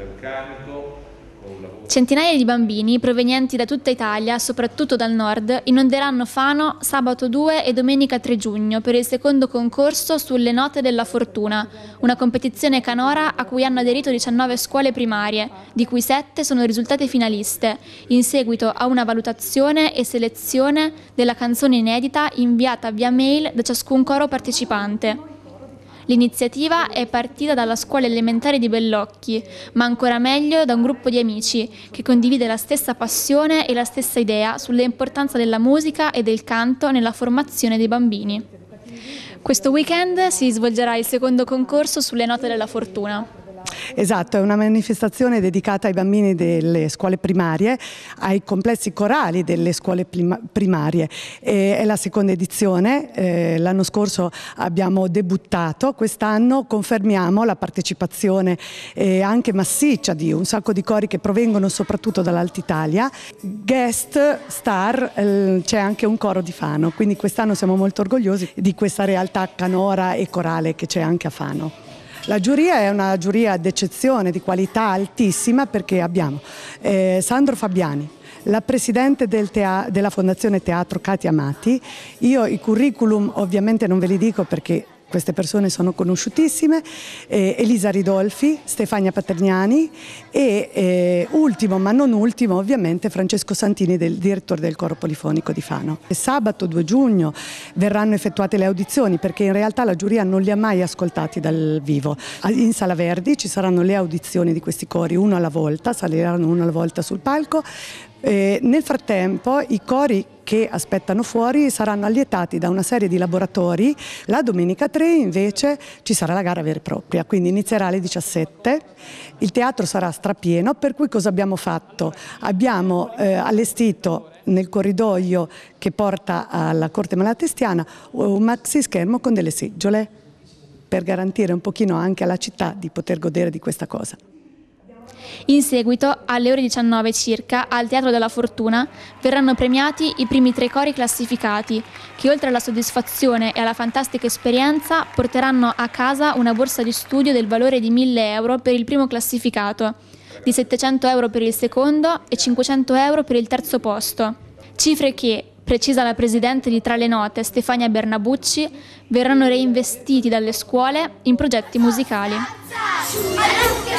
Centinaia di bambini provenienti da tutta Italia, soprattutto dal nord, inonderanno Fano sabato 2 e domenica 3 giugno per il secondo concorso sulle note della fortuna, una competizione canora a cui hanno aderito 19 scuole primarie, di cui 7 sono risultate finaliste, in seguito a una valutazione e selezione della canzone inedita inviata via mail da ciascun coro partecipante. L'iniziativa è partita dalla scuola elementare di Bellocchi, ma ancora meglio da un gruppo di amici che condivide la stessa passione e la stessa idea sull'importanza della musica e del canto nella formazione dei bambini. Questo weekend si svolgerà il secondo concorso sulle note della fortuna. Esatto, è una manifestazione dedicata ai bambini delle scuole primarie, ai complessi corali delle scuole primarie. È la seconda edizione, l'anno scorso abbiamo debuttato, quest'anno confermiamo la partecipazione anche massiccia di un sacco di cori che provengono soprattutto dall'Alta Italia. Guest star c'è anche un coro di Fano, quindi quest'anno siamo molto orgogliosi di questa realtà canora e corale che c'è anche a Fano. La giuria è una giuria d'eccezione, di qualità altissima, perché abbiamo Sandro Fabiani, la presidente della Fondazione Teatro Katia Amati. Io i curriculum ovviamente non ve li dico perché queste persone sono conosciutissime, Elisa Ridolfi, Stefania Paterniani e ultimo ma non ultimo ovviamente Francesco Santini, direttore del Coro Polifonico di Fano. Sabato 2 giugno verranno effettuate le audizioni perché in realtà la giuria non li ha mai ascoltati dal vivo. In Sala Verdi ci saranno le audizioni di questi cori, uno alla volta, saliranno uno alla volta sul palco. Nel frattempo i cori che aspettano fuori saranno allietati da una serie di laboratori. La domenica 3 invece ci sarà la gara vera e propria, quindi inizierà alle 17, il teatro sarà strapieno, per cui cosa abbiamo fatto? Abbiamo allestito nel corridoio che porta alla Corte Malatestiana un maxi schermo con delle seggiole per garantire un pochino anche alla città di poter godere di questa cosa. In seguito, alle ore 19 circa, al Teatro della Fortuna, verranno premiati i primi 3 cori classificati, che oltre alla soddisfazione e alla fantastica esperienza, porteranno a casa una borsa di studio del valore di 1.000 euro per il primo classificato, di 700 euro per il secondo e 500 euro per il terzo posto. Cifre che, precisa la presidente di Tra le Note, Stefania Bernabucci, verranno reinvestiti dalle scuole in progetti musicali.